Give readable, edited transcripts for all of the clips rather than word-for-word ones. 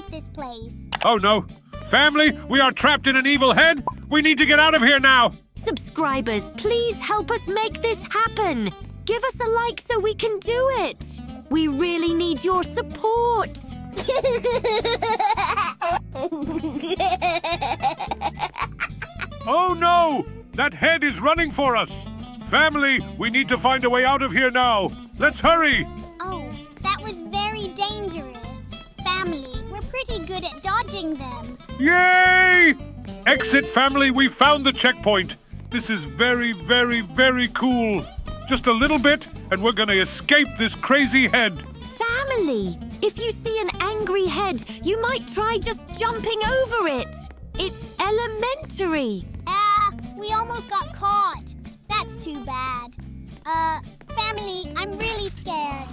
like this place. Oh no! Family, we are trapped in an evil head! We need to get out of here now! Subscribers, please help us make this happen! Give us a like so we can do it! We really need your support! Oh no! That head is running for us! Family, we need to find a way out of here now! Let's hurry! Oh, that was very dangerous. Family, we're pretty good at dodging them. Yay! Exit, family, we found the checkpoint. This is very, very, very cool. Just a little bit, and we're gonna escape this crazy head. Family, if you see an angry head, you might try just jumping over it. It's elementary. We almost got caught. That's too bad. Family, I'm really scared.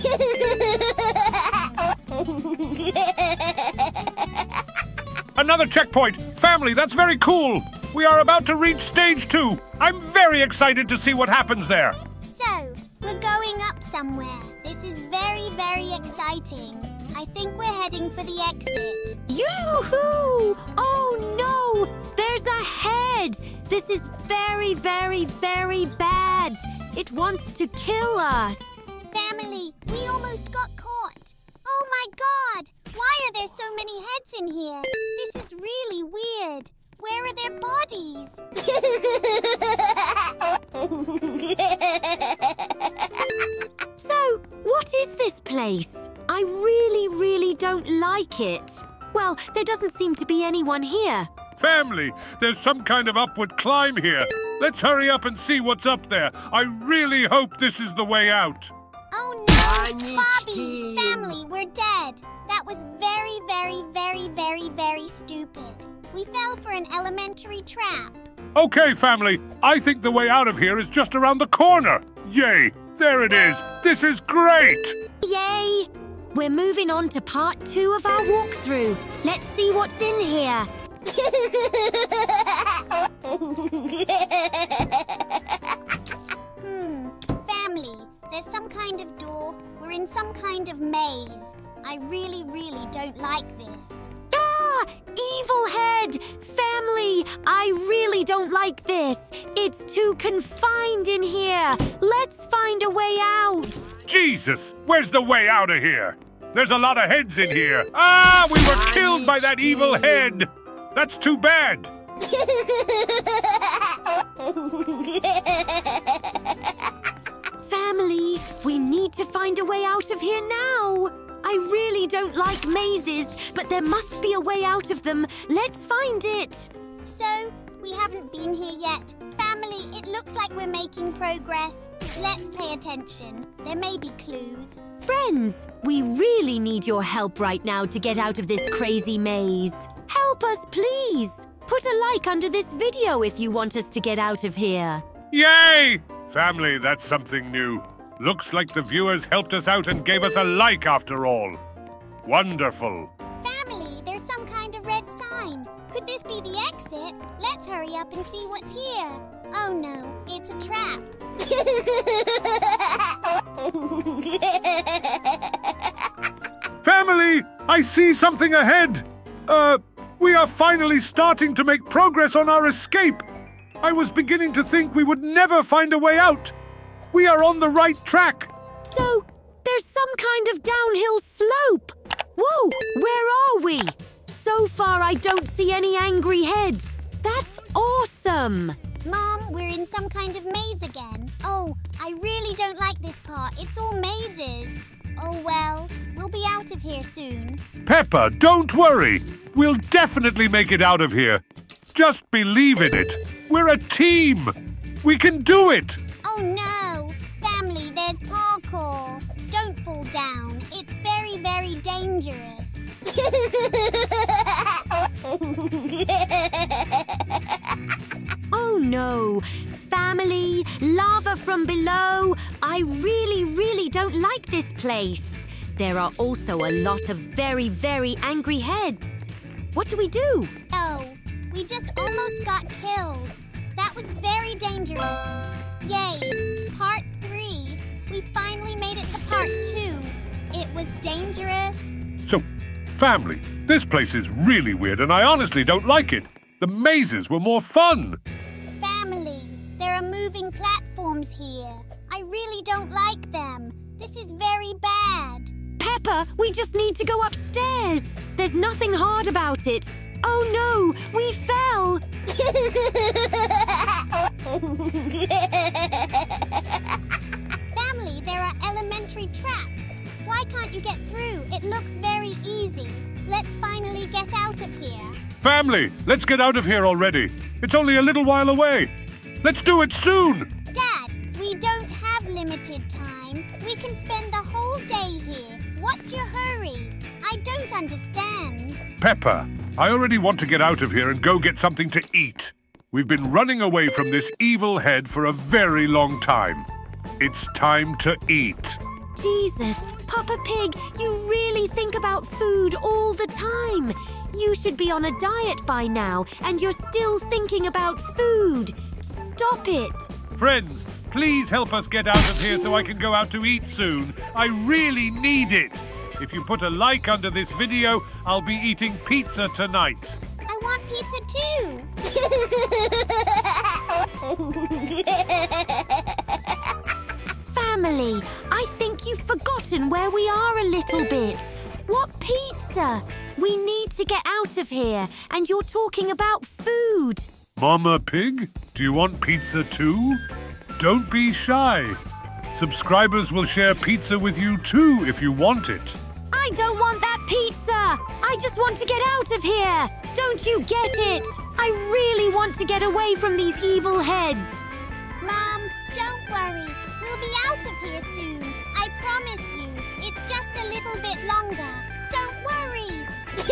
Another checkpoint! Family, that's very cool! We are about to reach stage 2. I'm very excited to see what happens there. So, we're going up somewhere. This is very, very exciting. I think we're heading for the exit. Yoo-hoo! Oh no! There's a head! This is very, very, very bad. It wants to kill us. Family, we almost got caught. Oh my God! Why are there so many heads in here? This is really weird. Where are their bodies? So, what is this place? I really, really don't like it. Well, there doesn't seem to be anyone here. Family, there's some kind of upward climb here. Let's hurry up and see what's up there. I really hope this is the way out. Oh no! Bobby! Family, we're dead. That was very, very, very, very, very stupid. We fell for an elementary trap. Okay, family, I think the way out of here is just around the corner. Yay! There it is! This is great! Yay! We're moving on to part 2 of our walkthrough. Let's see what's in here. Family, there's some kind of door. We're in some kind of maze. I really, really don't like this. Ah! Evil head! Family, I really don't like this. It's too confined in here. Let's find a way out. Jesus! Where's the way out of here? There's a lot of heads in here. Ah! We were killed by that evil head! That's too bad! Family, we need to find a way out of here now. I really don't like mazes, but there must be a way out of them. Let's find it. So, we haven't been here yet. Family, it looks like we're making progress. Let's pay attention. There may be clues. Friends, we really need your help right now to get out of this crazy maze. Help us, please. Put a like under this video if you want us to get out of here. Yay! Family, that's something new. Looks like the viewers helped us out and gave us a like after all. Wonderful. Family, there's some kind of red sign. Could this be the exit? Let's hurry up and see what's here. Oh no, it's a trap. Family, I see something ahead. We are finally starting to make progress on our escape. I was beginning to think we would never find a way out. We are on the right track. So, there's some kind of downhill slope. Whoa, where are we? So far, I don't see any angry heads. That's awesome. Mom, we're in some kind of maze again. Oh, I really don't like this part. It's all mazes. Oh well, we'll be out of here soon. Peppa, don't worry. We'll definitely make it out of here. Just believe in it. We're a team. We can do it. Oh no! Family, there's parkour. Don't fall down. It's very, very dangerous. Oh no! Family, lava from below. I really, really don't like this place. There are also a lot of very, very angry heads. What do we do? Oh, we just almost got killed. That was very dangerous. Yay! Part 3. We finally made it to part 2. It was dangerous. So, family, This place is really weird and I honestly don't like it. The mazes were more fun. Family, there are moving platforms here. I really don't like them. This is very bad. Peppa, we just need to go upstairs. There's nothing hard about it. Oh no, we fell. Family, there are elementary traps. Why can't you get through? It looks very easy. Let's finally get out of here. Family, let's get out of here already. It's only a little while away. Let's do it soon. Dad, we don't have limited time. We can spend the whole day here. What's your hurry? I don't understand. Peppa, I already want to get out of here and go get something to eat. We've been running away from this evil head for a very long time. It's time to eat. Jesus, Papa Pig, you really think about food all the time. You should be on a diet by now, and you're still thinking about food. Stop it. Friends, please help us get out of here so I can go out to eat soon. I really need it. If you put a like under this video, I'll be eating pizza tonight. I want pizza too. Family, I think you've forgotten where we are a little bit. What pizza? We need to get out of here, and you're talking about food. Mama Pig, do you want pizza too? Don't be shy. Subscribers will share pizza with you too if you want it. I don't want that pizza! I just want to get out of here! Don't you get it? I really want to get away from these evil heads. Mom, don't worry. We'll be out of here soon. I promise you. It's just a little bit longer. Don't worry.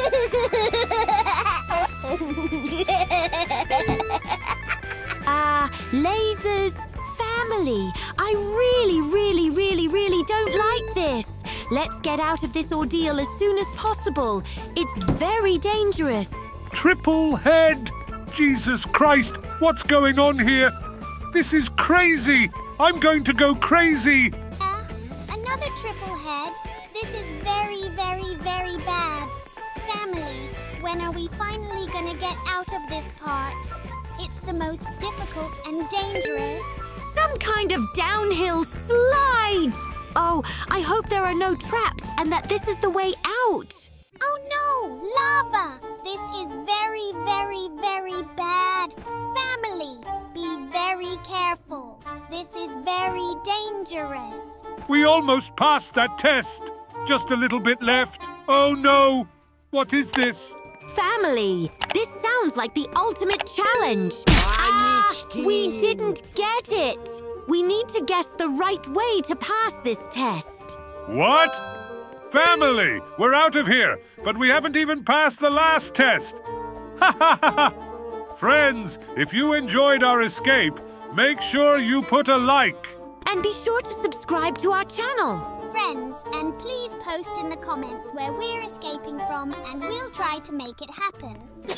Lasers. Family, I really don't like this. Let's get out of this ordeal as soon as possible. It's very dangerous. Triple head! Jesus Christ, what's going on here? This is crazy! I'm going to go crazy! Another triple head? This is very bad. Family, when are we finally gonna get out of this part? It's the most difficult and dangerous. Some kind of downhill slide! Oh, I hope there are no traps and that this is the way out. Oh no, lava! This is very bad. Family, be very careful. This is very dangerous. We almost passed that test. Just a little bit left. Oh no! What is this? Family, this sounds like the ultimate challenge. We didn't get it. We need to guess the right way to pass this test. What? Family, we're out of here, but we haven't even passed the last test. Ha ha ha ha! Friends, if you enjoyed our escape, make sure you put a like. And be sure to subscribe to our channel. Friends, and please post in the comments where we're escaping from, and we'll try to make it happen.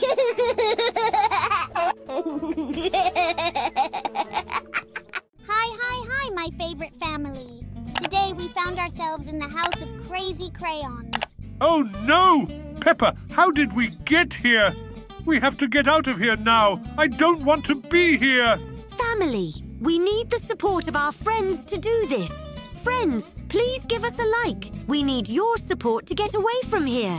Hi, my favorite family. Today we found ourselves in the house of crazy crayons. Oh no! Peppa, how did we get here? We have to get out of here now. I don't want to be here. Family, we need the support of our friends to do this. Friends, please give us a like. We need your support to get away from here.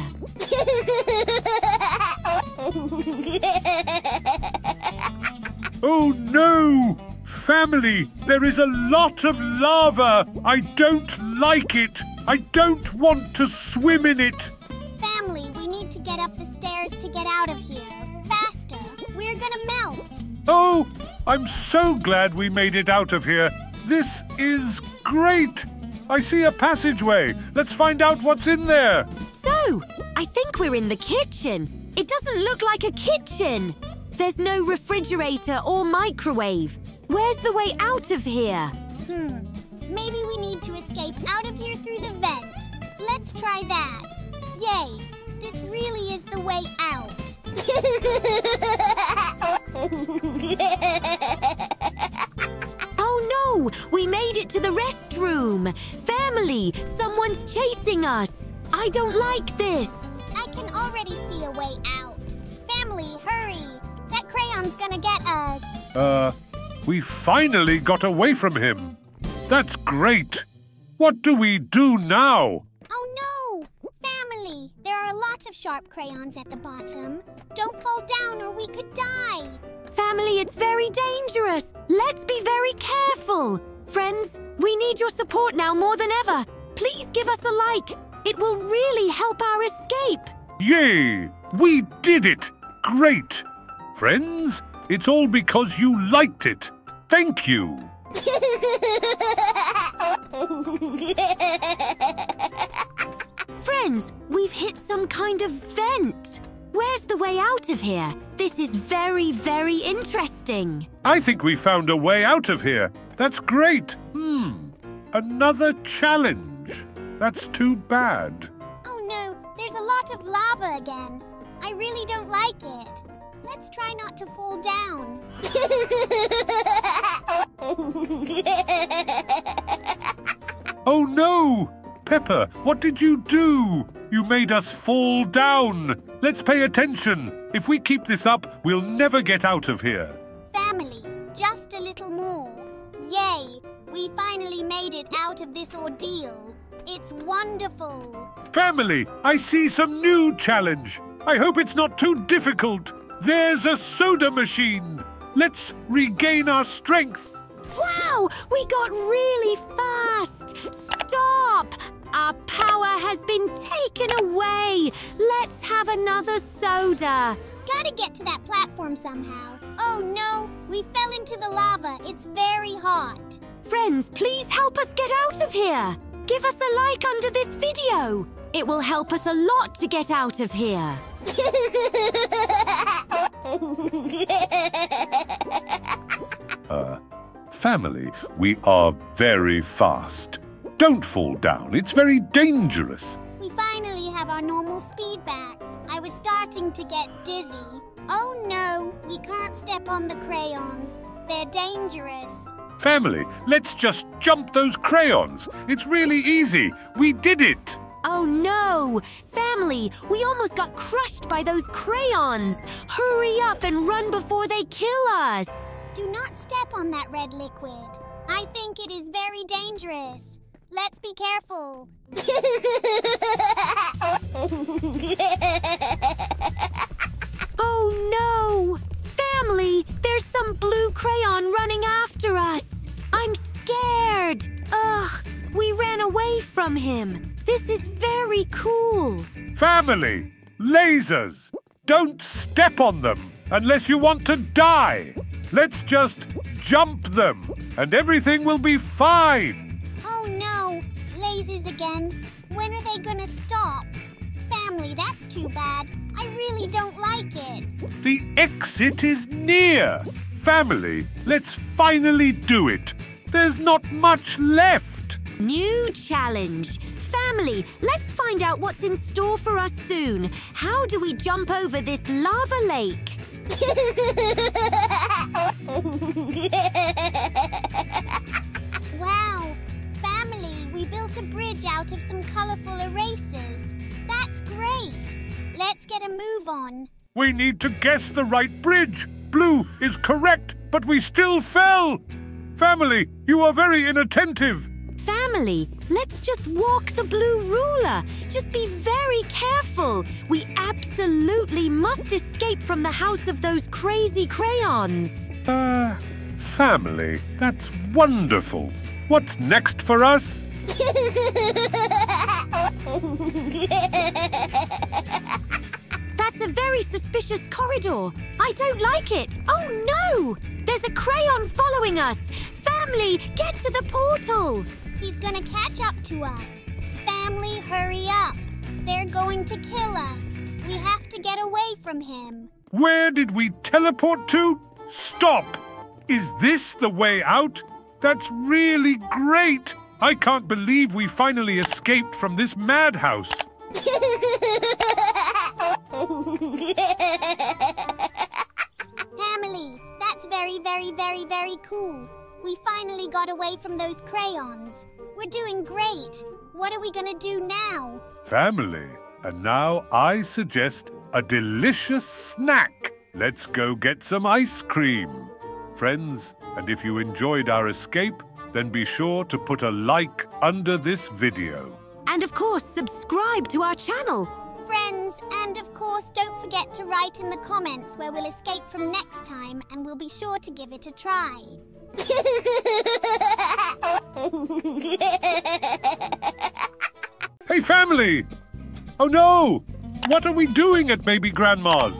Oh no! Family, there is a lot of lava. I don't like it. I don't want to swim in it. Family, we need to get up the stairs to get out of here. Faster. We're gonna melt. Oh, I'm so glad we made it out of here. This is great. I see a passageway. Let's find out what's in there. So, I think we're in the kitchen. It doesn't look like a kitchen. There's no refrigerator or microwave. Where's the way out of here? Maybe we need to escape out of here through the vent. Let's try that. Yay! This really is the way out. Oh no! We made it to the restroom! Family, someone's chasing us! I don't like this! I can already see a way out. Family, hurry! That crayon's gonna get us. We finally got away from him. That's great. What do we do now? Oh no! Family, there are a lot of sharp crayons at the bottom. Don't fall down or we could die. Family, it's very dangerous. Let's be very careful. Friends, we need your support now more than ever. Please give us a like. It will really help our escape. Yay! We did it! Great! Friends, it's all because you liked it. Thank you. Friends, we've hit some kind of vent. Where's the way out of here? This is very, very interesting. I think we found a way out of here. That's great. Another challenge. That's too bad. Oh no, there's a lot of lava again. I really don't like it. Let's try not to fall down. Oh no! Peppa, what did you do? You made us fall down. Let's pay attention. If we keep this up, we'll never get out of here. Family, just a little more. Yay! We finally made it out of this ordeal. It's wonderful. Family, I see some new challenge. I hope it's not too difficult. There's a soda machine. Let's regain our strength. Wow, we got really fast. Stop! Our power has been taken away. Let's have another soda. Gotta get to that platform somehow. Oh no, we fell into the lava. It's very hot. Friends, please help us get out of here. Give us a like under this video. It will help us a lot to get out of here. Family, we are very fast. Don't fall down. It's very dangerous. We finally have our normal speed back. I was starting to get dizzy. Oh no, we can't step on the crayons. They're dangerous. Family, let's just jump those crayons. It's really easy. We did it. Oh no! Family, we almost got crushed by those crayons. Hurry up and run before they kill us. Do not step on that red liquid. I think it is very dangerous. Let's be careful. Oh no! Family, there's some blue crayon running after us. I'm scared. Ugh, we ran away from him. This is very cool. Family, lasers. Don't step on them unless you want to die. Let's just jump them and everything will be fine. Oh no, lasers again. When are they gonna stop? Family, that's too bad. I really don't like it. The exit is near. Family, let's finally do it. There's not much left. New challenge. Family, let's find out what's in store for us soon. How do we jump over this lava lake? Wow, family, we built a bridge out of some colorful erasers. That's great. Let's get a move on. We need to guess the right bridge. Blue is correct, but we still fell. Family, you are very inattentive. Family, let's just walk the blue ruler. Just be very careful. We absolutely must escape from the house of those crazy crayons. Family, that's wonderful. What's next for us? That's a very suspicious corridor. I don't like it. Oh no! There's a crayon following us. Family, get to the portal. He's gonna catch up to us. Family, hurry up. They're going to kill us. We have to get away from him. Where did we teleport to? Stop! Is this the way out? That's really great! I can't believe we finally escaped from this madhouse. Family, that's very, very, very, very cool. We finally got away from those crayons. We're doing great. What are we gonna do now? Family, And now I suggest a delicious snack. Let's go get some ice cream. Friends, and if you enjoyed our escape, then be sure to put a like under this video. And of course, subscribe to our channel. Friends, and of course, don't forget to write in the comments where we'll escape from next time, and we'll be sure to give it a try. Hey, family! Oh no! What are we doing at Baby Grandma's?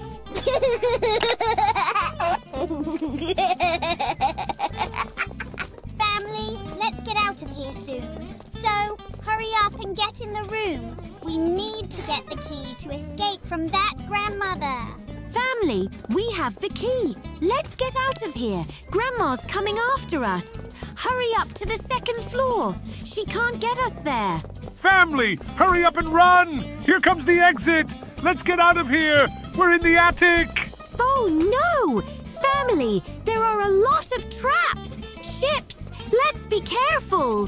Family, let's get out of here soon. So, hurry up and get in the room. We need to get the key to escape from that grandmother. Family, we have the key. Let's get out of here. Grandma's coming after us. Hurry up to the second floor. She can't get us there. Family, hurry up and run! Here comes the exit! Let's get out of here! We're in the attic! Oh, no! Family, there are a lot of traps, ships. Let's be careful.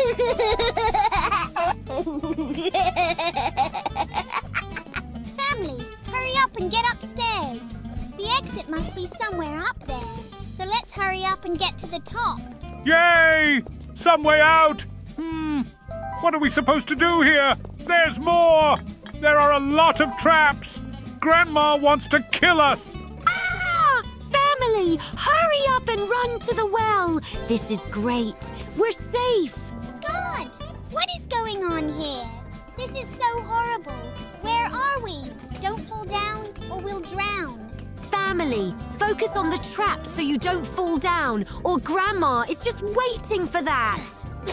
Family, hurry up and get upstairs. The exit must be somewhere up there. So let's hurry up and get to the top. Yay! Some way out! What are we supposed to do here? There's more! There are a lot of traps! Grandma wants to kill us! Ah! Family, hurry up and run to the well. This is great. We're safe. God, what is going on here? This is so horrible. Where are we? Don't fall down or we'll drown. Family, focus on the trap so you don't fall down, or Grandma is just waiting for that.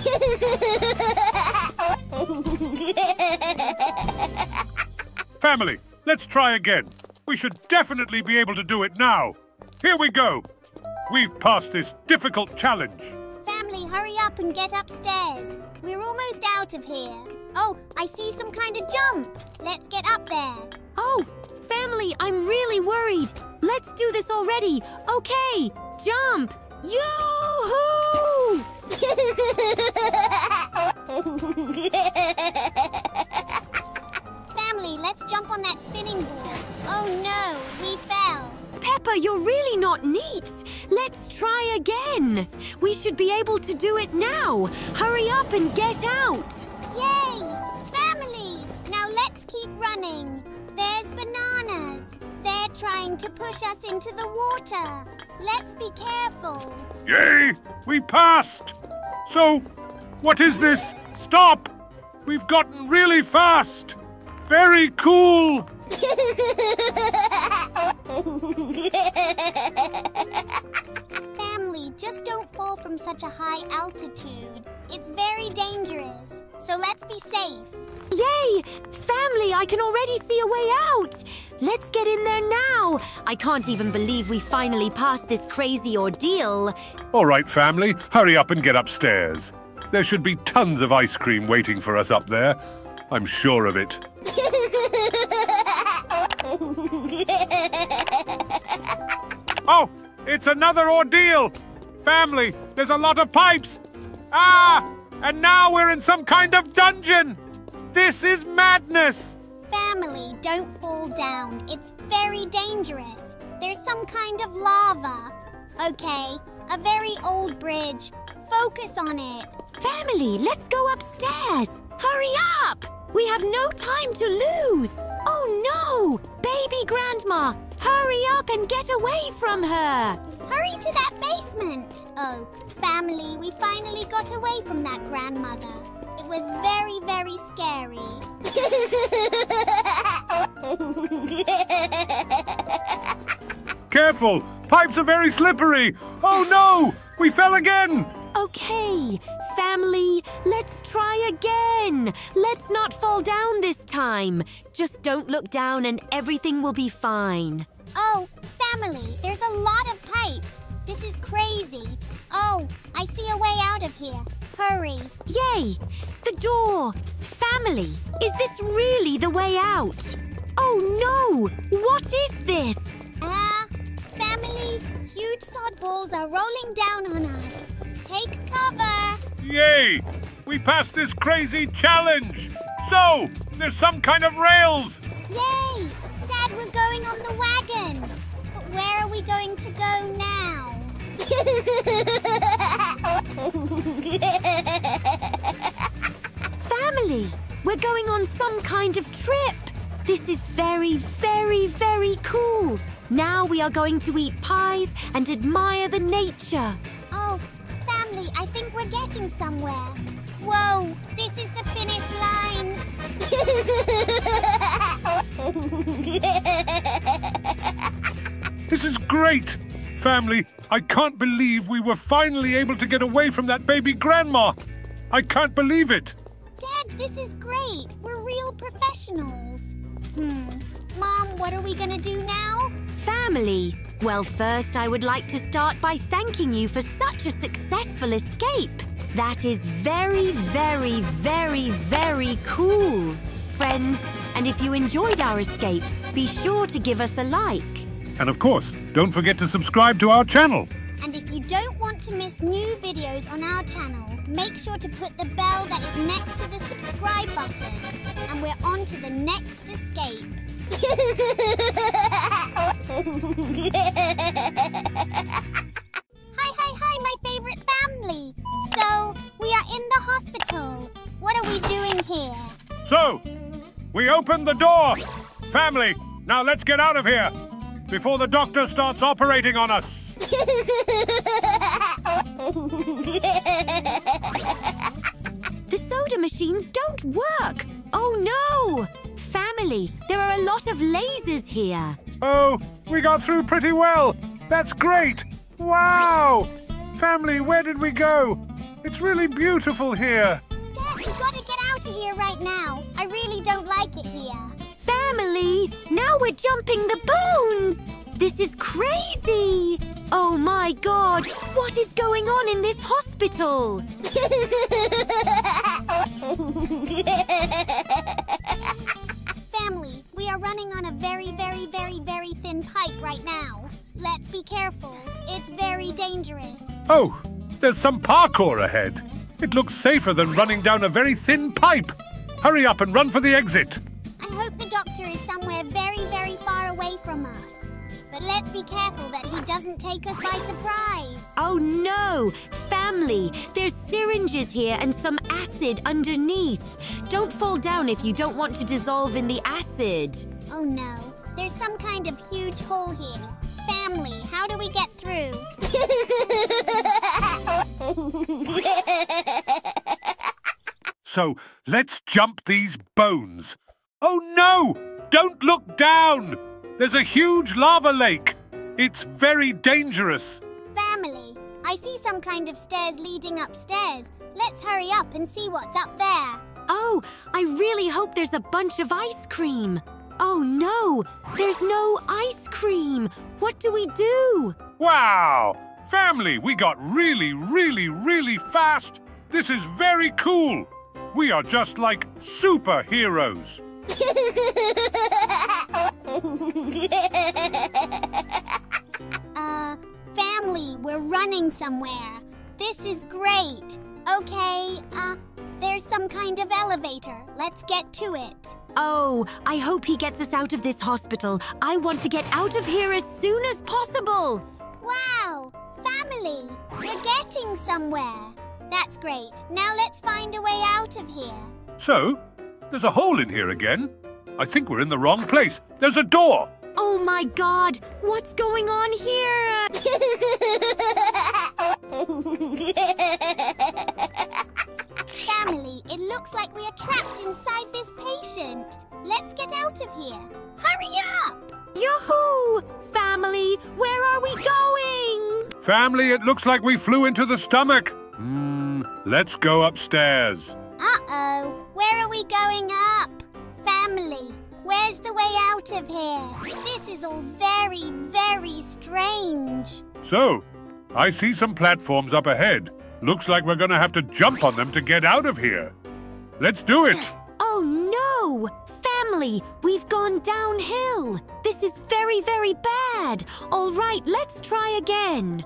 Family, let's try again. We should definitely be able to do it now. Here we go. We've passed this difficult challenge. Family, hurry up and get upstairs. We're almost out of here. Oh, I see some kind of jump. Let's get up there. Oh, family, I'm really worried. Let's do this already. Okay, jump. Yoo-hoo! Family, let's jump on that spinning board. Oh no, we fell. Peppa, you're really not neat. Let's try again. We should be able to do it now. Hurry up and get out. Yay! Family, now let's keep running. There's bananas. They're trying to push us into the water. Let's be careful. Yay! We passed! So, what is this? Stop! We've gotten really fast! Very cool! Family, just don't fall from such a high altitude. It's very dangerous. So let's be safe. Yay! Family, I can already see a way out. Let's get in there now. I can't even believe we finally passed this crazy ordeal. All right, family, hurry up and get upstairs. There should be tons of ice cream waiting for us up there. I'm sure of it. Oh, it's another ordeal! Family, there's a lot of pipes! Ah! And now we're in some kind of dungeon! This is madness! Family, don't fall down. It's very dangerous. There's some kind of lava. Okay, a very old bridge. Focus on it. Family, let's go upstairs. Hurry up! We have no time to lose. Oh no! Baby Grandma, hurry up and get away from her. Hurry to that basement. Oh, family, we finally got away from that grandmother. It was very, very scary. Careful! Pipes are very slippery! Oh no! We fell again! Okay, family, let's try again. Let's not fall down this time. Just don't look down and everything will be fine. Oh, family, there's a lot of pipes. This is crazy. Oh, I see a way out of here. Hurry. Yay! The door! Family, is this really the way out? Oh no! What is this? Family, huge sod balls are rolling down on us. Take cover. Yay! We passed this crazy challenge! So, There's some kind of rails! Yay! Dad, we're going on the wagon. But where are we going to go now? Family, we're going on some kind of trip. This is very, very, very cool. Now we are going to eat pies and admire the nature. Oh, family, I think we're getting somewhere. Whoa, this is the finish line. This is great! Family, I can't believe we were finally able to get away from that baby grandma. I can't believe it. Dad, this is great. We're real professionals. Mom, what are we gonna do now? Family, well, first I would like to start by thanking you for such a successful escape. That is very, very, very, very cool. Friends, and if you enjoyed our escape, be sure to give us a like. And of course, don't forget to subscribe to our channel. And if you don't want to miss new videos on our channel, make sure to put the bell that is next to the subscribe button. And we're on to the next escape. Hi, my favorite family. So, we are in the hospital. What are we doing here? So, we opened the door. Family, now let's get out of here before the doctor starts operating on us. The soda machines don't work. Oh no! Family, there are a lot of lasers here. Oh, we got through pretty well. That's great. Wow! Family, where did we go? It's really beautiful here. Dad, we gotta get out of here right now. I really don't like it here. Family, now we're jumping the bones. This is crazy. Oh my God, what is going on in this hospital? Family, we are running on a very, very, very, very thin pipe right now. Let's be careful. It's very dangerous. Oh, there's some parkour ahead. It looks safer than running down a very thin pipe. Hurry up and run for the exit. I hope the doctor is somewhere very, very far away from us. But let's be careful that he doesn't take us by surprise. Oh no! Family, there's syringes here and some acid underneath. Don't fall down if you don't want to dissolve in the acid. Oh no, there's some kind of huge hole here. Family, how do we get through? So, let's jump these bones. Oh no! Don't look down! There's a huge lava lake. It's very dangerous. Family, I see some kind of stairs leading upstairs. Let's hurry up and see what's up there. Oh, I really hope there's a bunch of ice cream. Oh no, there's no ice cream. What do we do? Wow! Family, we got really, really, really fast. This is very cool. We are just like superheroes. Family, we're running somewhere. This is great. Okay, there's some kind of elevator. Let's get to it. Oh, I hope he gets us out of this hospital. I want to get out of here as soon as possible. Wow! Family, we're getting somewhere. That's great. Now let's find a way out of here. So, there's a hole in here again. I think we're in the wrong place. There's a door. Oh my God, what's going on here? Family, it looks like we are trapped inside this patient. Let's get out of here. Hurry up! Yoo-hoo! Family, where are we going? Family, it looks like we flew into the stomach. Let's go upstairs. Uh-oh. Where are we going up? Family, where's the way out of here? This is all very, very strange. So, I see some platforms up ahead. Looks like we're going to have to jump on them to get out of here. Let's do it. Oh no! Family, we've gone downhill. This is very, very bad. All right, let's try again.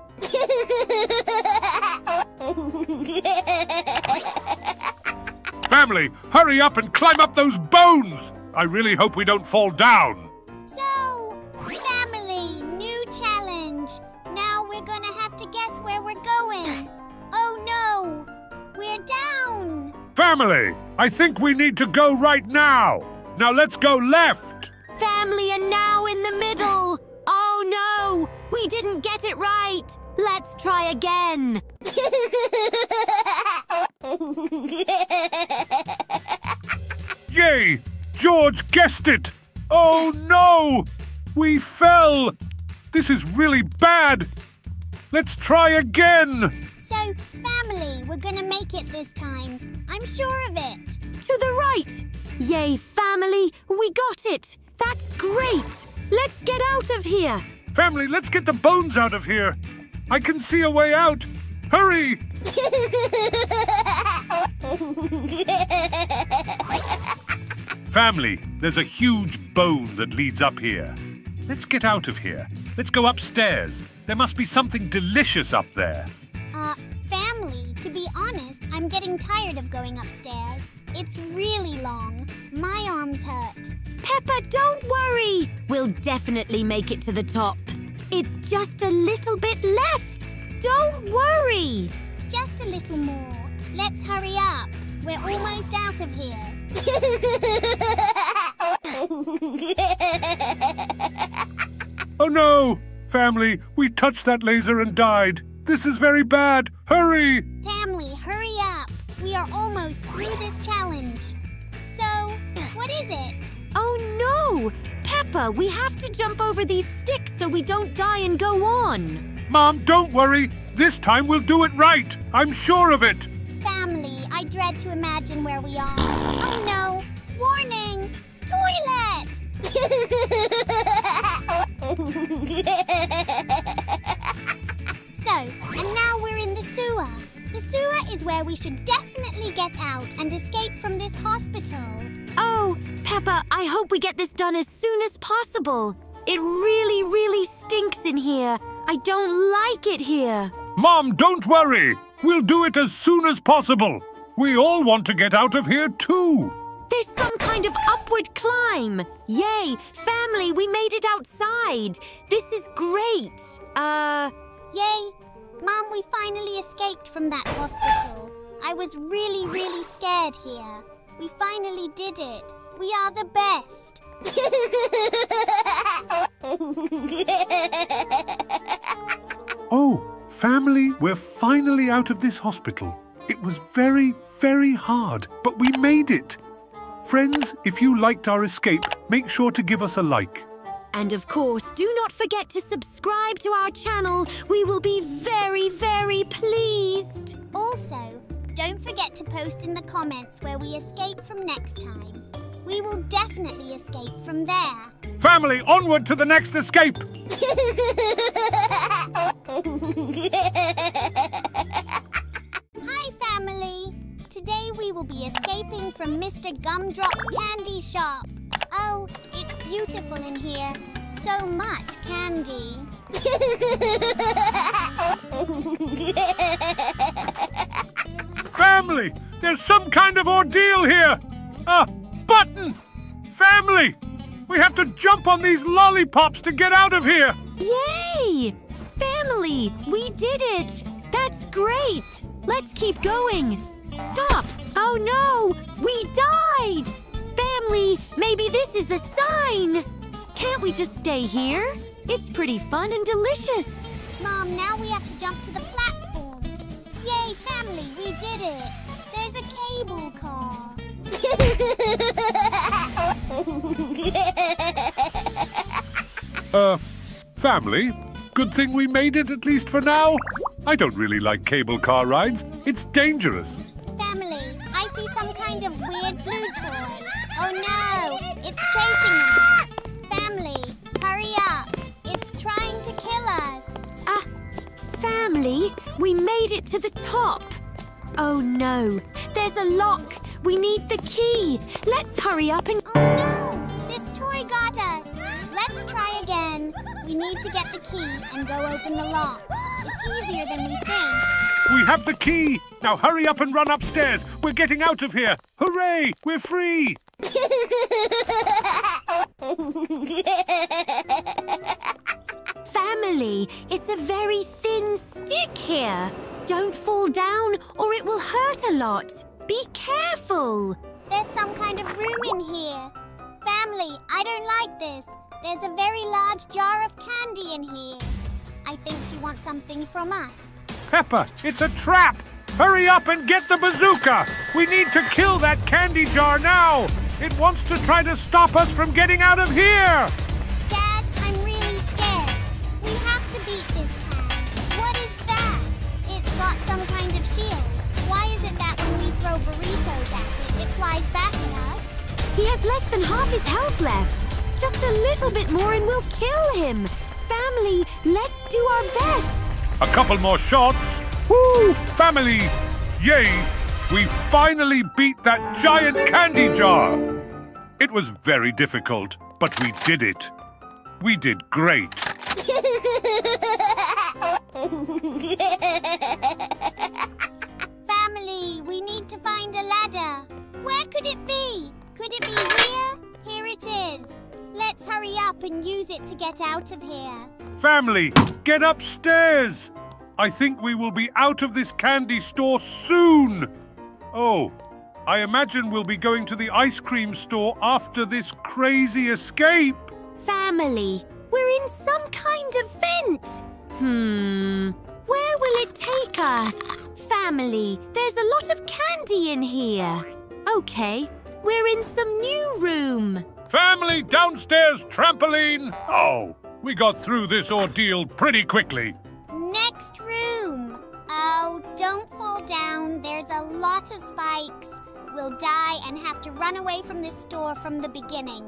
Family, hurry up and climb up those bones! I really hope we don't fall down. So, family, new challenge. Now we're gonna have to guess where we're going. Oh no, we're down. Family, I think we need to go right now. Now let's go left. Family are now in the middle. Oh no, we didn't get it right. Let's try again. Yay! George guessed it! Oh no! We fell! This is really bad! Let's try again! So, family, we're gonna make it this time. I'm sure of it. To the right. Yay, family, we got it. That's great. Let's get out of here. Family, let's get the bones out of here. I can see a way out. Hurry! Family, there's a huge bone that leads up here. Let's get out of here. Let's go upstairs. There must be something delicious up there. Family, to be honest, I'm getting tired of going upstairs. It's really long. My arms hurt. Peppa, don't worry. We'll definitely make it to the top. It's just a little bit left. Don't worry. Just a little more. Let's hurry up. We're almost out of here. Oh no! Family, we touched that laser and died. This is very bad. Hurry! Family, hurry up. We are almost through this challenge. So, what is it? Oh no! Peppa, we have to jump over these sticks so we don't die and go on. Mom, don't worry. This time we'll do it right. I'm sure of it. Family, I dread to imagine where we are. Oh no! Warning! Toilet! So, and now we're in the sewer. The sewer is where we should definitely get out and escape from this hospital. Oh, Peppa, I hope we get this done as soon as possible. It really, really stinks in here. I don't like it here. Mom, don't worry. We'll do it as soon as possible. We all want to get out of here too. There's some kind of upward climb. Yay, family, we made it outside. This is great. Yay! Mom, we finally escaped from that hospital. I was really, really scared here. We finally did it. We are the best. Oh, family, we're finally out of this hospital. It was very, very hard, but we made it. Friends, if you liked our escape, make sure to give us a like. And of course, do not forget to subscribe to our channel. We will be very, very pleased. Also, don't forget to post in the comments where we escape from next time. We will definitely escape from there. Family, onward to the next escape! Hi, family. Today we will be escaping from Mr. Gumdrop's candy shop. Oh, it's beautiful in here. So much candy. Family, there's some kind of ordeal here. A button! Family, we have to jump on these lollipops to get out of here. Yay! Family, we did it. That's great. Let's keep going. Stop! Oh no! We died! Family, maybe this is a sign. Can't we just stay here? It's pretty fun and delicious. Mom, now we have to jump to the platform. Yay, family, we did it. There's a cable car. Family, good thing we made it at least for now. I don't really like cable car rides. It's dangerous. Family, I see some kind of weird blue toy. Oh no, it's chasing us. Family, hurry up. It's trying to kill us. Family, we made it to the top. Oh no, there's a lock. We need the key. Let's hurry up and... Oh no, this toy got us. Let's try again. We need to get the key and go open the lock. It's easier than we think. We have the key! Now hurry up and run upstairs! We're getting out of here! Hooray! We're free! Family, it's a very thin stick here. Don't fall down or it will hurt a lot. Be careful. There's some kind of room in here. Family, I don't like this. There's a very large jar of candy in here. I think she wants something from us. Peppa, it's a trap! Hurry up and get the bazooka! We need to kill that candy jar now! It wants to try to stop us from getting out of here! Dad, I'm really scared. We have to beat this can. What is that? It's got some kind of shield. Why is it that when we throw burritos at it, it flies back at us? He has less than half his health left. Just a little bit more and we'll kill him. Family, let's do our best. A couple more shots. Woo! Family! Yay! We finally beat that giant candy jar! It was very difficult, but we did it. We did great. Family, we need to find a ladder. Where could it be? Could it be here? Here it is. Let's hurry up and use it to get out of here. Family, get upstairs! I think we will be out of this candy store soon. Oh, I imagine we'll be going to the ice cream store after this crazy escape. Family, we're in some kind of vent. Where will it take us? Family, there's a lot of candy in here. Okay, we're in some new room. Family, downstairs trampoline. Oh, we got through this ordeal pretty quickly. Next room. Oh, don't fall down. There's a lot of spikes. We'll die and have to run away from this store from the beginning.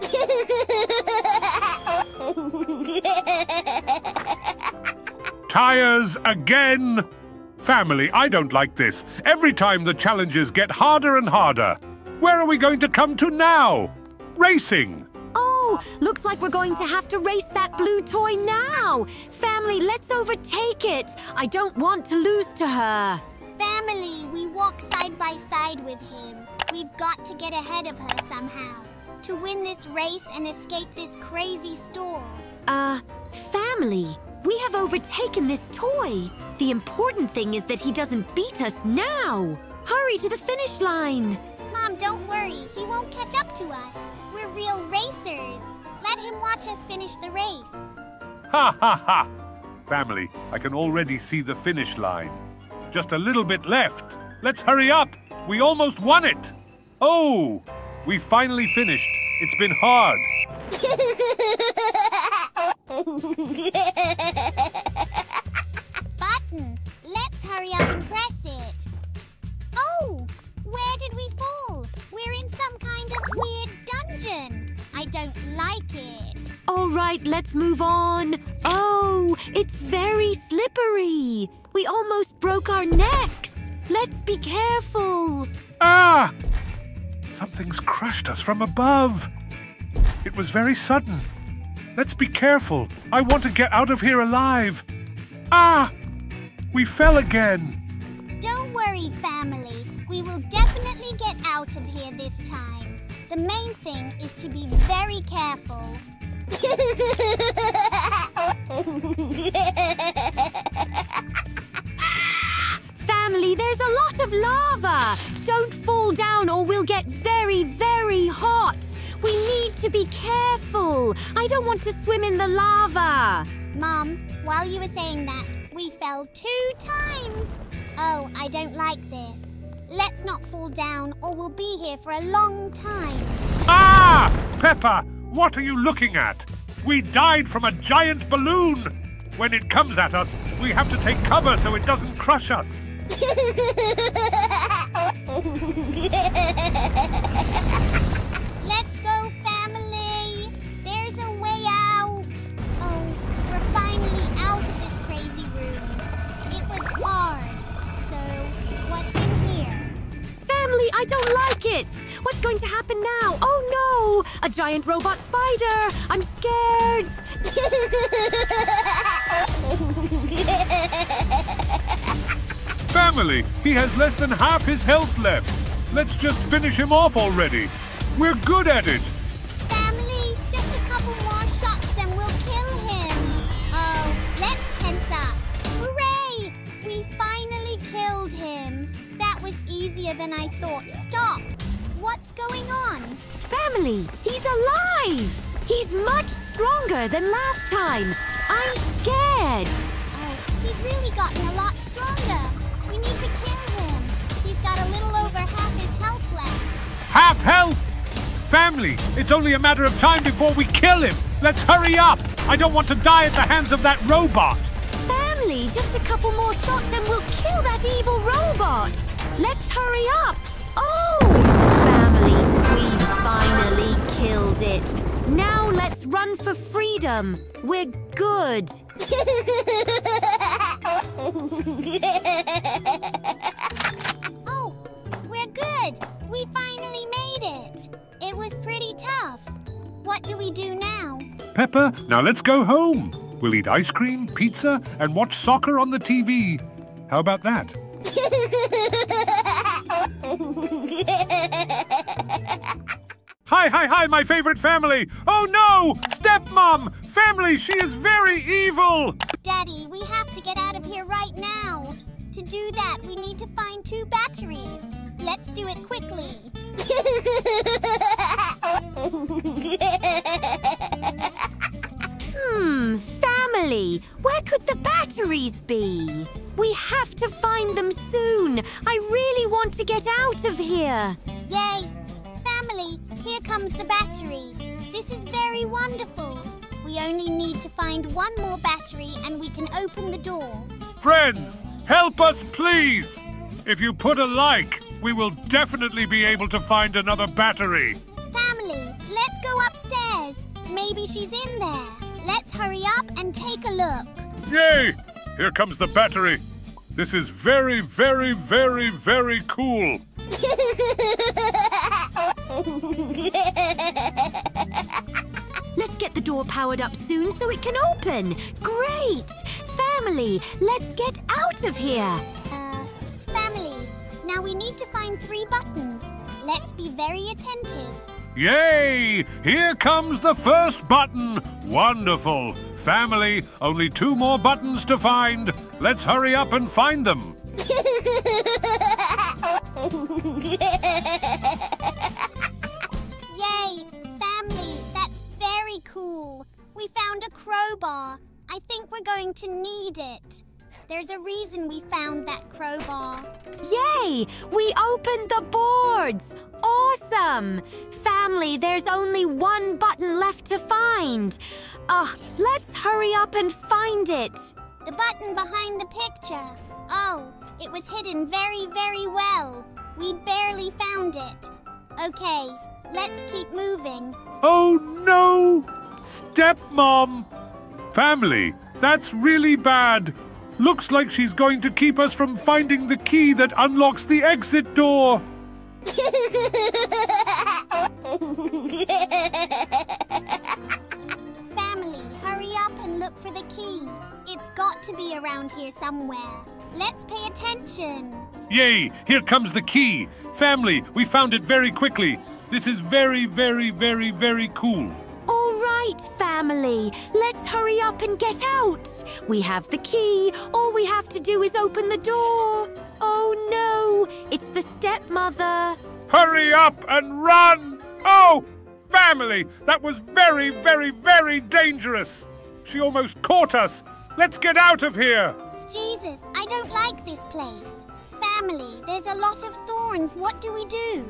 Tires again. Family, I don't like this. Every time the challenges get harder and harder. Where are we going to come to now? Racing. Oh, looks like we're going to have to race that blue toy now. Family, let's overtake it. I don't want to lose to her. Family, we walk side by side with him. We've got to get ahead of her somehow. To win this race and escape this crazy store. Family, we have overtaken this toy. The important thing is that he doesn't beat us now. Hurry to the finish line. Mom, don't worry. He won't catch up to us. We're real racers. Let him watch us finish the race. Ha ha ha! Family, I can already see the finish line. Just a little bit left. Let's hurry up. We almost won it. Oh, we finally finished. It's been hard. Button. Let's hurry up and press it. Oh, where did we fall? We're in some kind of weird dungeon. I don't like it. All right, let's move on. Oh, it's very slippery. We almost broke our necks. Let's be careful. Ah! Something's crushed us from above. It was very sudden. Let's be careful. I want to get out of here alive. Ah! We fell again. Don't worry, family. We will definitely get out of here this time. The main thing is to be very careful. Family, there's a lot of lava. Don't fall down or we'll get very, very hot. We need to be careful. I don't want to swim in the lava. Mom, while you were saying that, we fell 2 times. Oh, I don't like this. Let's not fall down or we'll be here for a long time. Ah! Peppa, what are you looking at? We died from a giant balloon. When it comes at us, we have to take cover so it doesn't crush us. Let's go, family. There's a way out. Oh, we're finally out of this crazy room. It was hard. So, what's in here? Family, I don't like it. What's going to happen now? Oh no! A giant robot spider! I'm scared! Family, he has less than half his health left. Let's just finish him off already. We're good at it. Family, just a couple more shots and we'll kill him. Oh, let's tense up. Hooray! We finally killed him. That was easier than I thought. Stop! What's going on? Family, he's alive! He's much stronger than last time. I'm scared. Oh, he's really gotten a lot stronger. We need to kill him. He's got a little over half his health left. Half health! Family, it's only a matter of time before we kill him. Let's hurry up. I don't want to die at the hands of that robot. Family, just a couple more shots and we'll kill that evil robot. Let's hurry up. Oh! Family, we finally killed it. Now let's run for freedom. We're good. Oh, we're good. We finally made it. It was pretty tough. What do we do now? Peppa, now let's go home. We'll eat ice cream, pizza, and watch soccer on the TV. How about that? Hi, my favorite family! Oh no! Stepmom! Family, she is very evil! Daddy, we have to get out of here right now. To do that, we need to find 2 batteries. Let's do it quickly. Family, where could the batteries be? We have to find them soon. I really want to get out of here. Yay! Family, here comes the battery. This is very wonderful. We only need to find 1 more battery and we can open the door. Friends, help us please! If you put a like, we will definitely be able to find another battery. Family, let's go upstairs. Maybe she's in there. Let's hurry up and take a look. Yay! Here comes the battery. This is very, very, very, very cool. Let's get the door powered up soon so it can open. Great! Family, let's get out of here. Family, now we need to find 3 buttons. Let's be very attentive. Yay! Here comes the first button. Wonderful. Family, only 2 more buttons to find. Let's hurry up and find them. Yay! Family, that's very cool. We found a crowbar. I think we're going to need it. There's a reason we found that crowbar. Yay! We opened the boards! Awesome! Family, there's only 1 button left to find. Let's hurry up and find it. The button behind the picture. Oh, it was hidden very, very well. We barely found it. Okay, let's keep moving. Oh no! Stepmom! Family, that's really bad. Looks like she's going to keep us from finding the key that unlocks the exit door. Family, hurry up and look for the key. It's got to be around here somewhere. Let's pay attention. Yay! Here comes the key. Family, we found it very quickly. This is very, very, very, very cool. All right, family. Let's hurry up and get out. We have the key. All we have to do is open the door. Oh, no. It's the stepmother. Hurry up and run! Oh! Family, that was very, very, very dangerous. She almost caught us. Let's get out of here. Jesus, I don't like this place. Family, there's a lot of thorns. What do we do?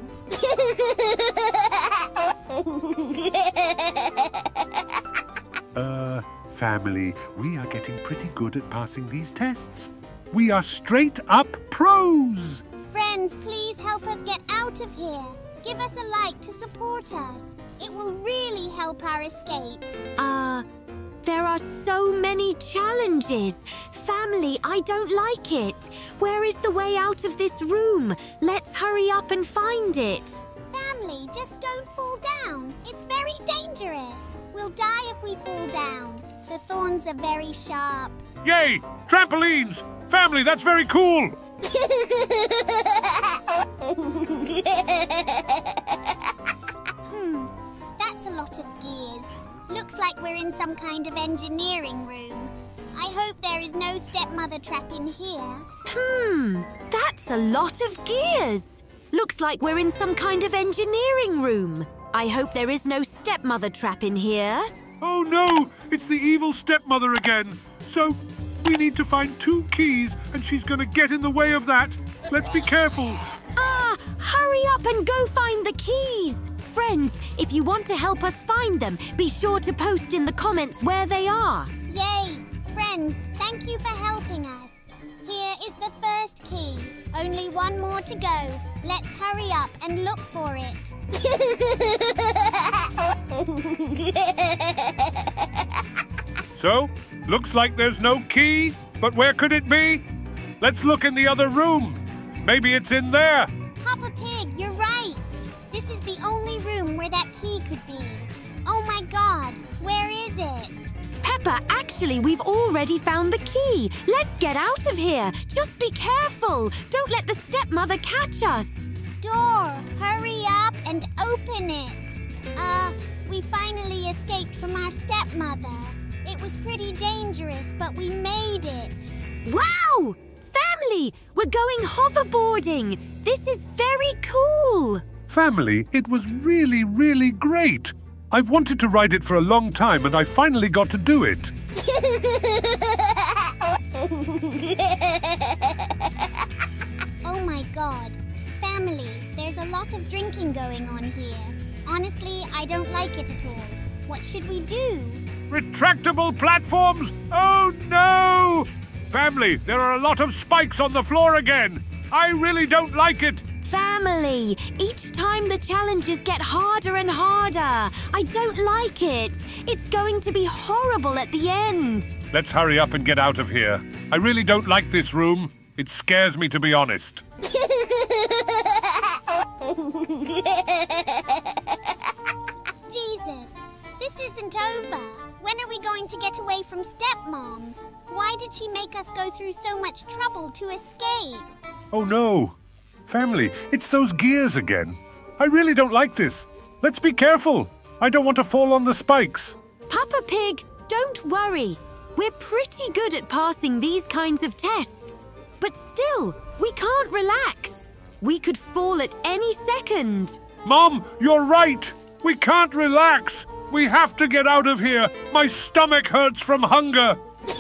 Family, we are getting pretty good at passing these tests. We are straight up pros. Friends, please help us get out of here. Give us a like to support us. It will really help our escape. There are so many challenges. Family, I don't like it. Where is the way out of this room? Let's hurry up and find it. Family, Just don't fall down. It's very dangerous. We'll die if we fall down. The thorns are very sharp. Yay! Trampolines! Family, that's very cool! That's a lot of gears. Looks like we're in some kind of engineering room. I hope there is no stepmother trap in here. That's a lot of gears. Looks like we're in some kind of engineering room. I hope there is no stepmother trap in here. Oh no! It's the evil stepmother again. So, we need to find 2 keys and she's gonna get in the way of that. Let's be careful. Hurry up and go find the keys. Friends, if you want to help us find them, be sure to post in the comments where they are. Yay! Friends, thank you for helping us. Here is the first key. Only one more to go. Let's hurry up and look for it. So, looks like there's no key, but where could it be? Let's look in the other room. Maybe it's in there. Papa Pig, you're right. This is the only room where that key could be. Oh my God, where is it? Peppa, actually, we've already found the key. Let's get out of here. Just be careful. Don't let the stepmother catch us. Door, hurry up and open it. We finally escaped from our stepmother. It was pretty dangerous, but we made it. Wow! Family, we're going hoverboarding. This is very cool. Family, it was really, really great. I've wanted to ride it for a long time and I finally got to do it. Oh my God. Family, there's a lot of drinking going on here. Honestly, I don't like it at all. What should we do? Retractable platforms? Oh no! Family, there are a lot of spikes on the floor again. I really don't like it. Family, each time the challenges get harder and harder. I don't like it. It's going to be horrible at the end. Let's hurry up and get out of here. I really don't like this room. It scares me, to be honest. Jesus, this isn't over. When are we going to get away from Stepmom? Why did she make us go through so much trouble to escape? Oh no. Family, it's those gears again. I really don't like this. Let's be careful. I don't want to fall on the spikes. Papa Pig, don't worry. We're pretty good at passing these kinds of tests. But still, we can't relax. We could fall at any second. Mom, you're right. We can't relax. We have to get out of here. My stomach hurts from hunger.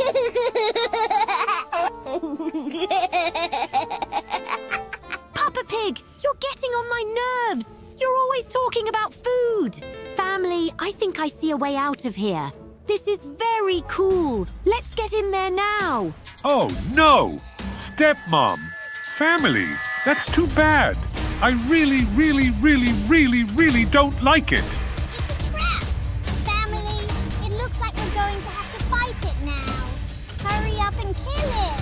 Papa Pig, you're getting on my nerves. You're always talking about food. Family, I think I see a way out of here. This is very cool. Let's get in there now. Oh, no. Stepmom. Family, that's too bad. I really, really, really, really, really don't like it. It's a trap. Family, it looks like we're going to have to fight it now. Hurry up and kill it.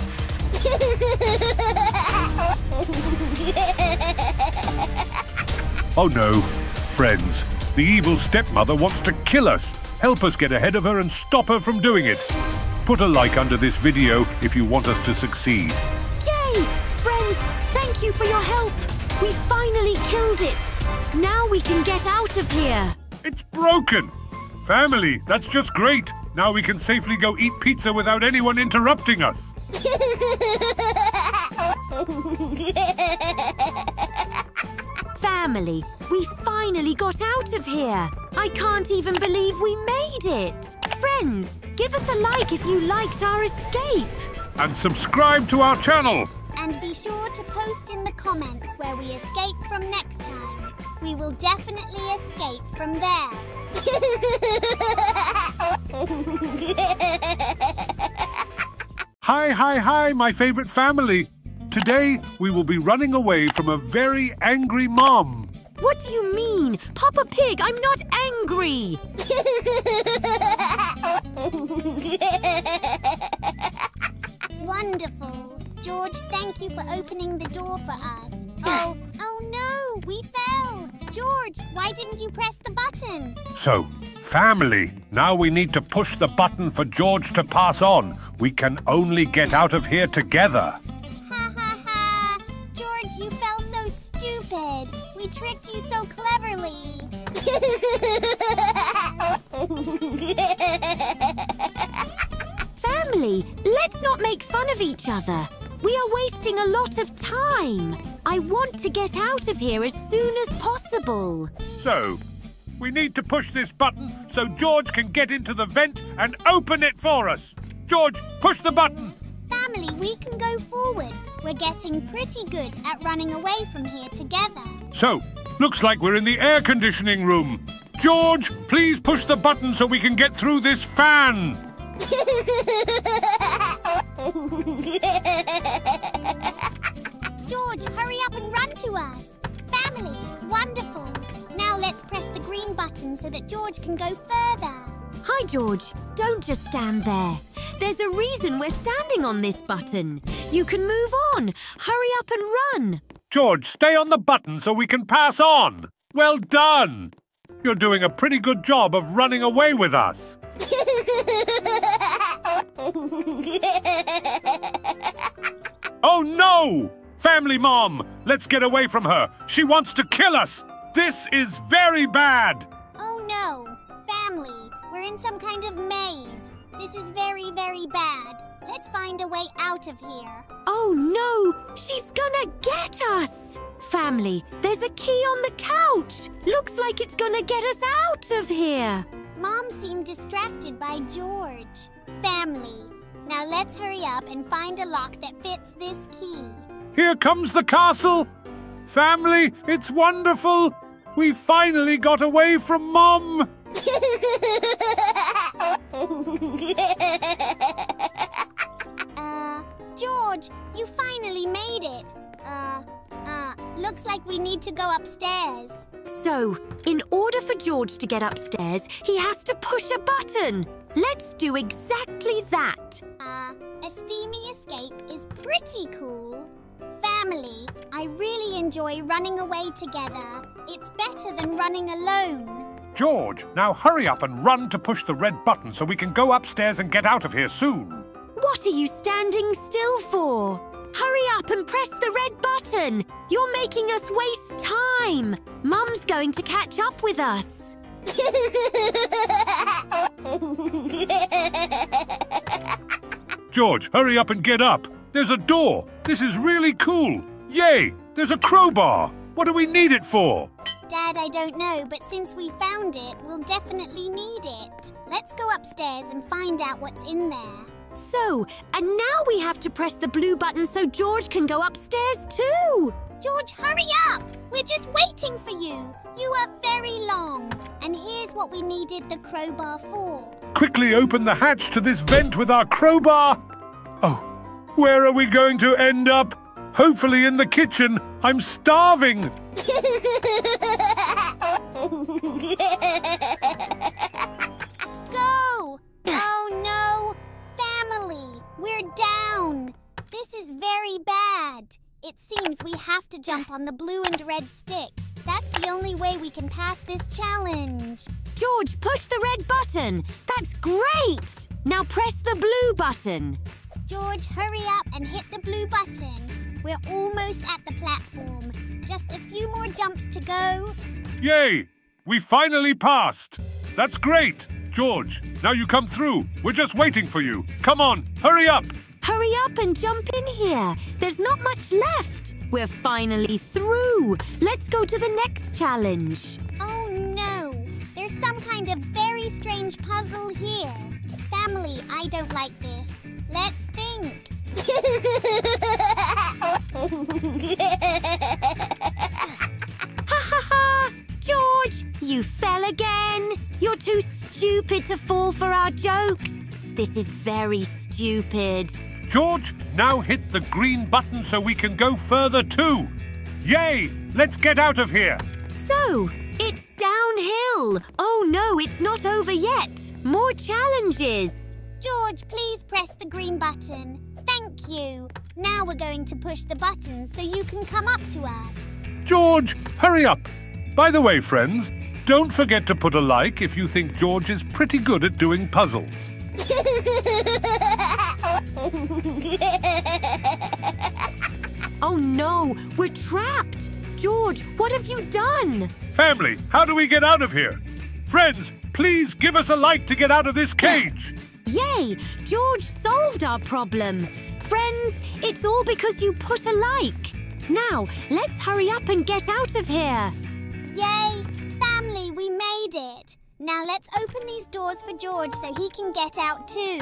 Oh no. Friends, the evil stepmother wants to kill us. Help us get ahead of her and stop her from doing it. Put a like under this video if you want us to succeed. Yay! Friends, thank you for your help. We finally killed it. Now we can get out of here. It's broken. Family, that's just great. Now we can safely go eat pizza without anyone interrupting us. Family, we finally got out of here. I can't even believe we made it. Friends, give us a like if you liked our escape. And subscribe to our channel. And be sure to post in the comments where we escape from next time. We will definitely escape from there. Hi, my favorite family. Today, we will be running away from a very angry mom. What do you mean? Papa Pig, I'm not angry. Wonderful. George, thank you for opening the door for us. Oh no, we fell. George, why didn't you press the button? So, family, now we need to push the button for George to pass on. We can only get out of here together. Ha ha ha! George, you fell so stupid. We tricked you so cleverly. Family, let's not make fun of each other. We are wasting a lot of time. I want to get out of here as soon as possible. So, we need to push this button so George can get into the vent and open it for us. George, push the button. Family, we can go forward. We're getting pretty good at running away from here together. So, looks like we're in the air conditioning room. George, please push the button so we can get through this fan. George, hurry up and run to us. Family, wonderful. Now let's press the green button so that George can go further. Hi, George. Don't just stand there. There's a reason we're standing on this button. You can move on. Hurry up and run. George, stay on the button so we can pass on. Well done. You're doing a pretty good job of running away with us. Oh no! Family Mom, let's get away from her. She wants to kill us. This is very bad. Oh no, family, we're in some kind of maze. This is very, very bad. Let's find a way out of here. Oh no, she's gonna get us. Family, there's a key on the couch. Looks like it's gonna get us out of here. Mom seemed distracted by George. Family, now let's hurry up and find a lock that fits this key. Here comes the castle. Family, it's wonderful. We finally got away from Mom. George, you finally made it. Looks like we need to go upstairs. So, in order for George to get upstairs, he has to push a button. Let's do exactly that. A steamy escape is pretty cool. Family, I really enjoy running away together. It's better than running alone. George, now hurry up and run to push the red button so we can go upstairs and get out of here soon. What are you standing still for? Hurry up and press the red button. You're making us waste time. Mum's going to catch up with us. George, hurry up and get up. There's a door. This is really cool. Yay! There's a crowbar. What do we need it for? Dad, I don't know, but since we found it, we'll definitely need it. Let's go upstairs and find out what's in there. So, and now we have to press the blue button so George can go upstairs too. George, hurry up! We're just waiting for you. You are very long. And here's what we needed the crowbar for. Quickly open the hatch to this vent with our crowbar. Oh, where are we going to end up? Hopefully in the kitchen. I'm starving. Go! Oh no! Family, we're down. This is very bad. It seems we have to jump on the blue and red sticks. That's the only way we can pass this challenge. George, push the red button. That's great. Now press the blue button. George, hurry up and hit the blue button. We're almost at the platform. Just a few more jumps to go. Yay! We finally passed. That's great. George, now you come through. We're just waiting for you. Come on, hurry up. Hurry up and jump in here. There's not much left. We're finally through. Let's go to the next challenge. Oh no! There's some kind of very strange puzzle here. Family, I don't like this. Let's think. Ha ha ha! George, you fell again. You're too stupid to fall for our jokes. This is very stupid. George, now hit the green button so we can go further too. Yay! Let's get out of here. So, it's downhill. Oh no, it's not over yet. More challenges. George, please press the green button. Thank you. Now we're going to push the button so you can come up to us. George, hurry up. By the way, friends, don't forget to put a like if you think George is pretty good at doing puzzles. Oh no, we're trapped! George, what have you done? Family, how do we get out of here? Friends, please give us a like to get out of this cage. Yay! George solved our problem. Friends, it's all because you put a like. Now, let's hurry up and get out of here. Yay! Family, we made it. Now let's open these doors for George so he can get out too.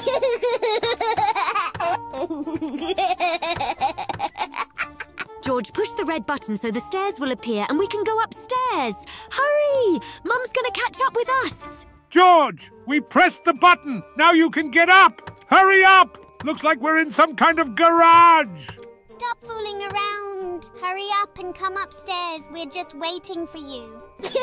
George, push the red button so the stairs will appear and we can go upstairs. Hurry! Mum's gonna catch up with us. George, we pressed the button. Now you can get up. Hurry up. Looks like we're in some kind of garage. Stop fooling around. Hurry up and come upstairs. We're just waiting for you.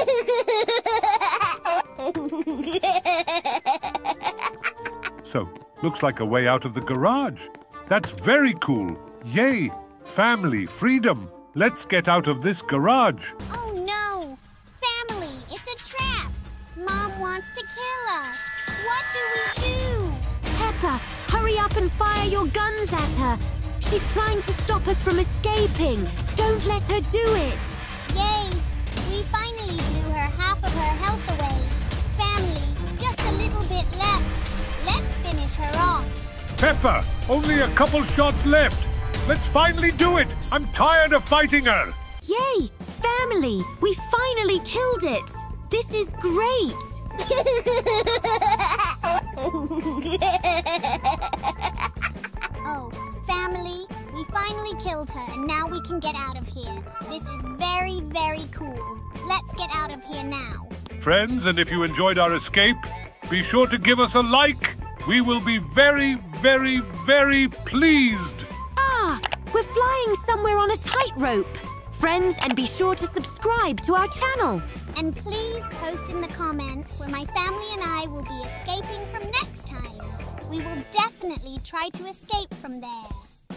So, looks like a way out of the garage. That's very cool. Yay! Family, freedom. Let's get out of this garage. Oh no! Family, it's a trap. Mom wants to kill us. What do we do? Peppa, hurry up and fire your guns at her. She's trying to stop us from escaping. Don't let her do it. Yay! We finally blew her half of her health away. Family, just a little bit left. Let's finish her off. Peppa, only a couple shots left. Let's finally do it. I'm tired of fighting her. Yay! Family, we finally killed it. This is great. Oh, family, we finally killed her and now we can get out of here. This is very, very cool. Let's get out of here now. Friends, and if you enjoyed our escape, be sure to give us a like. We will be very, very, very pleased. Ah, we're flying somewhere on a tightrope. Friends, and be sure to subscribe to our channel. And please post in the comments where my family and I will be escaping from next time. We will definitely try to escape from there.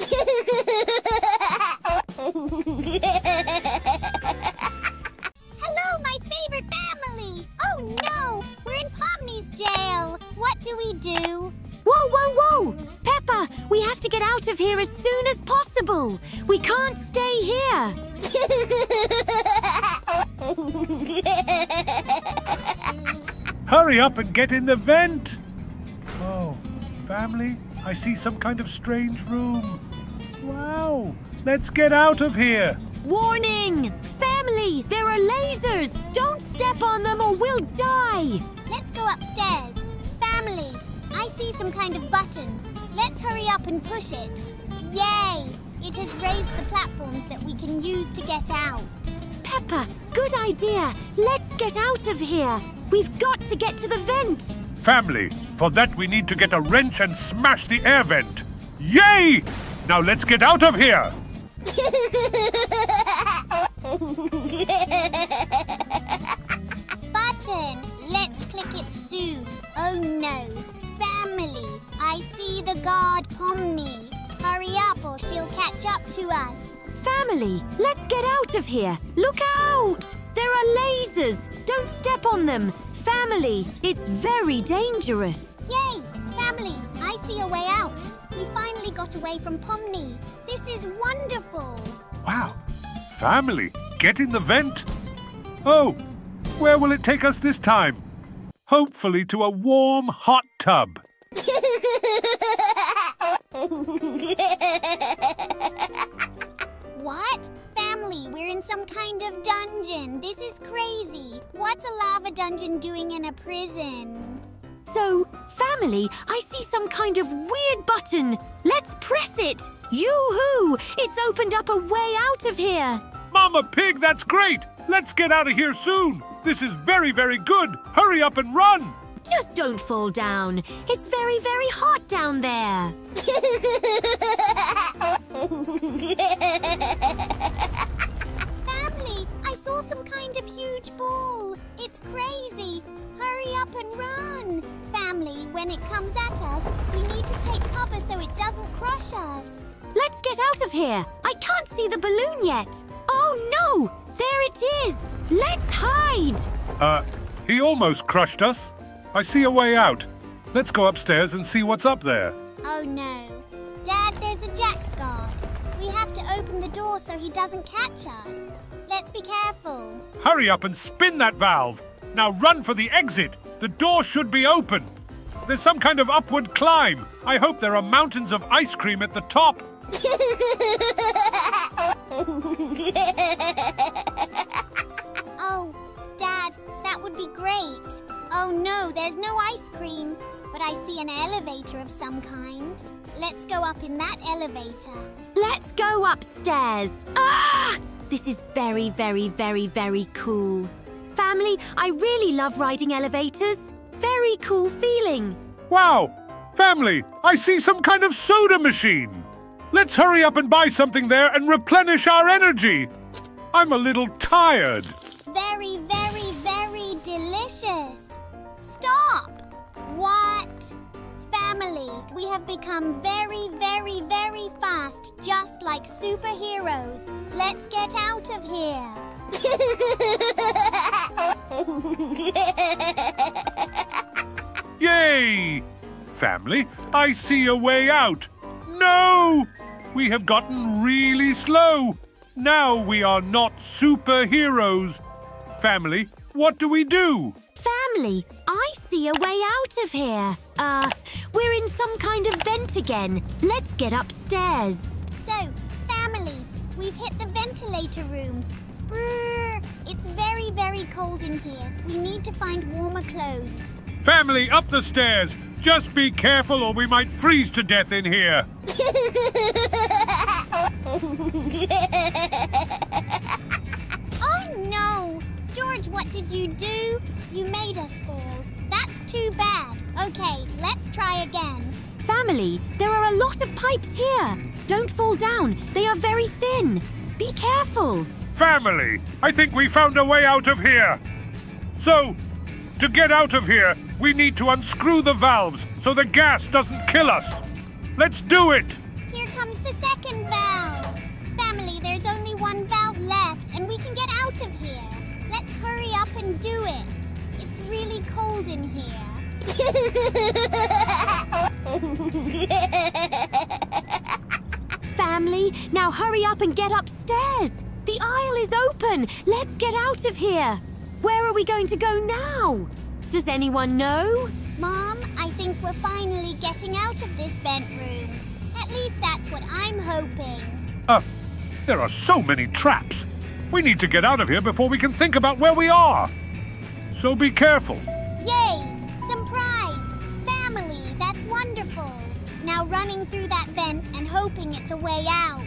Hello, my favorite family! Oh no! We're in Pomni's jail! What do we do? Whoa, whoa, whoa! Peppa, we have to get out of here as soon as possible. We can't stay here. Hurry up and get in the vent. Oh, family, I see some kind of strange room. Wow, let's get out of here. Warning! Family, there are lasers. Don't step on them or we'll die. Let's go upstairs. Family, I see some kind of button. Let's hurry up and push it. Yay! It has raised the platforms that we can use to get out. Peppa, good idea. Let's get out of here. We've got to get to the vent. Family, for that we need to get a wrench and smash the air vent. Yay! Now let's get out of here. Button, let's click it soon. Oh no. Family, I see the guard Pomni. Hurry up or she'll catch up to us. Family, let's get out of here. Look out! There are lasers. Don't step on them. Family, it's very dangerous. Yay! Family, I see a way out. We finally got away from Pomni. This is wonderful. Wow. Family, get in the vent. Oh, where will it take us this time? Hopefully to a warm, hot tub. What? Family, we're in some kind of dungeon. This is crazy. What's a lava dungeon doing in a prison? So, family, I see some kind of weird button. Let's press it. Yoo-hoo! It's opened up a way out of here. Mama Pig, that's great. Let's get out of here soon. This is very, very good. Hurry up and run. Just don't fall down. It's very, very hot down there. Family, I saw some kind of huge ball. It's crazy. Hurry up and run. Family, when it comes at us, we need to take cover so it doesn't crush us. Let's get out of here. I can't see the balloon yet. Oh, no! There it is. Let's hide! He almost crushed us. I see a way out. Let's go upstairs and see what's up there. Oh no. Dad, there's a Jack's guard. We have to open the door so he doesn't catch us. Let's be careful. Hurry up and spin that valve. Now run for the exit. The door should be open. There's some kind of upward climb. I hope there are mountains of ice cream at the top. Oh, Dad, that would be great. Oh no, there's no ice cream. But I see an elevator of some kind. Let's go up in that elevator. Let's go upstairs. Ah! This is very, very, very, very cool. Family, I really love riding elevators. Very cool feeling. Wow! Family, I see some kind of soda machine. Let's hurry up and buy something there and replenish our energy. I'm a little tired. Very, very, very delicious. Stop! What? Family, we have become very, very, very fast, just like superheroes. Let's get out of here. Yay! Family, I see a way out. No! We have gotten really slow. Now we are not superheroes. Family, what do we do? Family, I see a way out of here. We're in some kind of vent again. Let's get upstairs. So, family, we've hit the ventilator room. Brrr, it's very, very cold in here. We need to find warmer clothes. Family, up the stairs. Just be careful or we might freeze to death in here. Oh no! George, what did you do? You made us fall. That's too bad. Okay, let's try again. Family, there are a lot of pipes here. Don't fall down. They are very thin. Be careful. Family, I think we found a way out of here. So, to get out of here, we need to unscrew the valves so the gas doesn't kill us. Let's do it! Here comes the second valve. Family, there's only one valve left and we can get out of here. Let's hurry up and do it. It's really cold in here. Family, now hurry up and get upstairs. The aisle is open. Let's get out of here. Where are we going to go now? Does anyone know? Mom, I think we're finally getting out of this vent room. At least that's what I'm hoping. There are so many traps. We need to get out of here before we can think about where we are. So be careful. Yay! Some prize! Family, that's wonderful. Now running through that vent and hoping it's a way out.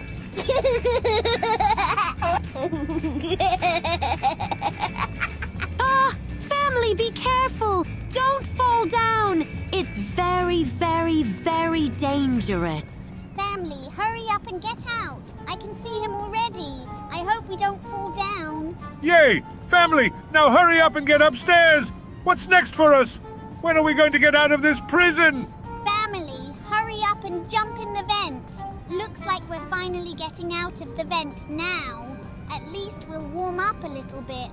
Family, be careful. Don't fall down. It's very, very, very dangerous. Family, hurry up and get out. I can see him already. I hope we don't fall down. Yay! Family, now hurry up and get upstairs. What's next for us? When are we going to get out of this prison? Family, hurry up and jump in the vent. Looks like we're finally getting out of the vent now. At least we'll warm up a little bit.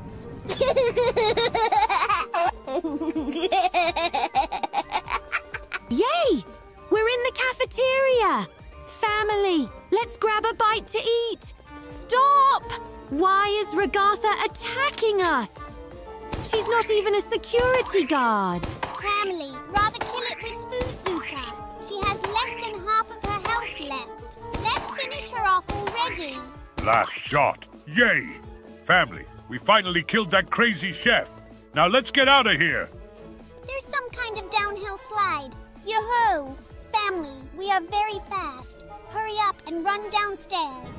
Yay! We're in the cafeteria. Family, let's grab a bite to eat. Stop! Why is Regatha attacking us? She's not even a security guard. Family, rather kill it with food, Zuka. She has less than half of her health left. Let's finish her off already. Last shot. Yay! Family, we finally killed that crazy chef. Now let's get out of here. There's some kind of downhill slide. Yo-ho! Family, we are very fast. Hurry up and run downstairs.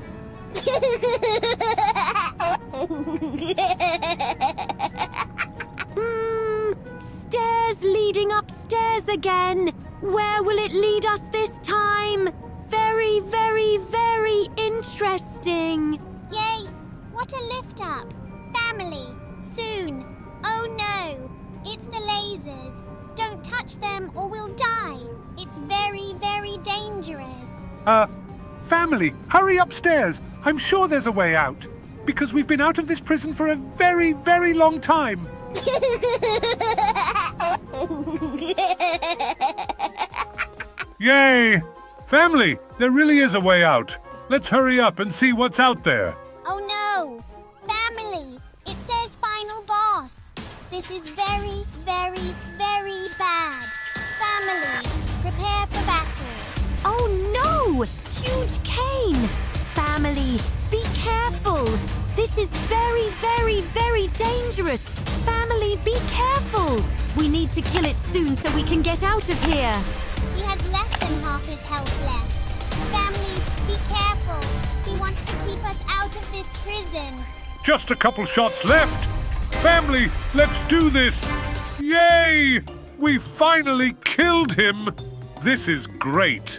Stairs leading upstairs again. Where will it lead us this time? Very, very, very interesting. Yay! What a lift up. Family, soon. Oh no! It's the lasers. Don't touch them or we'll die. It's very, very dangerous. Family, hurry upstairs. I'm sure there's a way out. because we've been out of this prison for a very, very long time. Yay! Family, there really is a way out. Let's hurry up and see what's out there. Oh no! Family, it says final boss. This is very, very, very bad. Family, prepare for battle. Oh no! Huge cane! Family, be careful! This is very, very, very dangerous! Family, be careful! We need to kill it soon so we can get out of here. He has less than half his health left. Family, be careful. He wants to keep us out of this prison. Just a couple shots left. Family, let's do this. Yay! We finally killed him. This is great.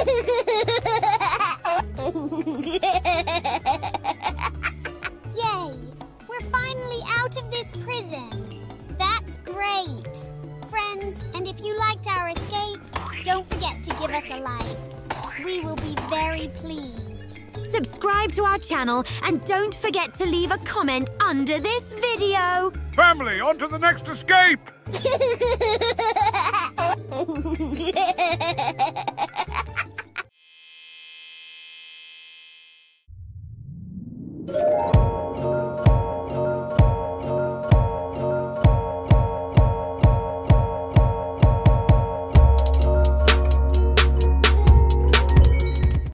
Yay! We're finally out of this prison. That's great. Friends, and if you liked our escape, don't forget to give us a like. We will be very pleased. Subscribe to our channel and don't forget to leave a comment under this video. Family, on to the next escape.